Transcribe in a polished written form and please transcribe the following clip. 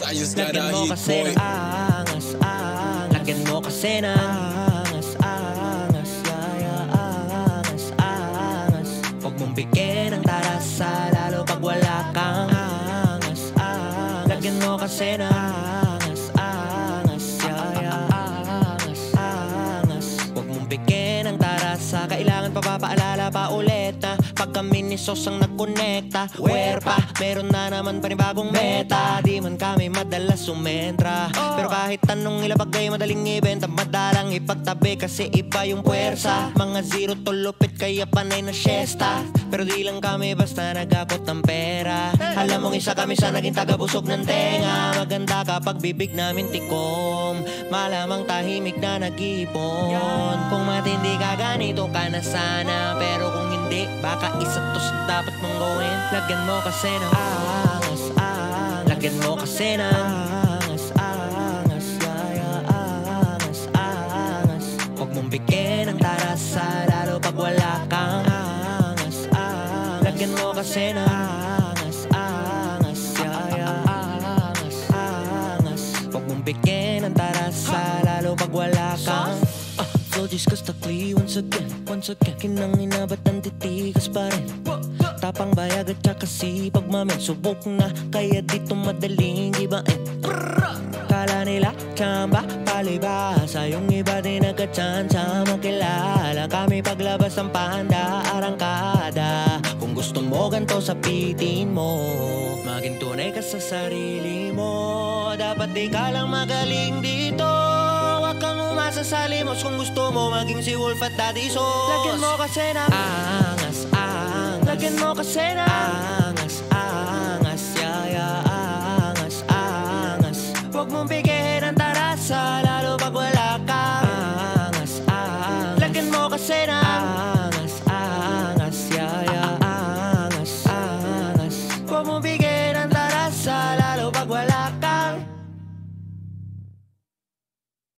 I just got Lagyan a mo hit, kasi boy. ng angas, angas. Lagyan mo kasi ng angas, angas. Yeah, angas, angas. Huwag mong bigyan ng tarasa, lalo pag wala kang angas, angas. Lagyan mo kasi ng angas, angas. Yeah, angas, angas. Huwag mong bigyan ng tarasa, kailangan pa papaalala pa ulit na pag kami ni Sos ang nagkonekta, where pa, meron na naman panibagong meta. Di man kami madalas sumentra, pero kahit tanong ilapag ay madaling ibenta, madalang ipagtabi kasi iba yung puwersa. Mga zero to lupit kaya panay na siesta, pero di lang kami basta nagakot ng pera. Alam mong isa kami sa naging tagabusog ng tenga. Maganda kapag bibig namin tikom, malamang tahimik na nag-iipon. Kung matindi ka ganito ka na sana, pero kung hindi baka isa to sa dapat mong gawin. Lagyan mo kasi ng angas, angas. Lagyan mo kasi ng angas, angas. Yeah, angas, angas. Huwag mong bigyan ng tarasa, lalo pag wala kang angas, angas. Lagyan mo kasi ng angas, angas. Yeah, angas, angas. Huwag mong bigyan ng tarasa, lalo pag wala kang flow disgustingly once again, once again. Kinangina ba't ang titigas pa rin? Tapang bayag at saka sipag mamin. Subok na kaya dito madaling gibain. Kala nila tsamba, palibasa. Yung iba din nagkatsansa makilala kami paglabas ng panda, arangkada. Kung gusto mo ganto sapitin mo, maging tunay ka sa sarili mo. Dapat di ka lang magaling dito, huwag kang umasa sa limos. Kung gusto mo maging si Wolf at Daddy Sos, lagyan mo kasi ng angas, angas. Lagyan mo kasi ng angas.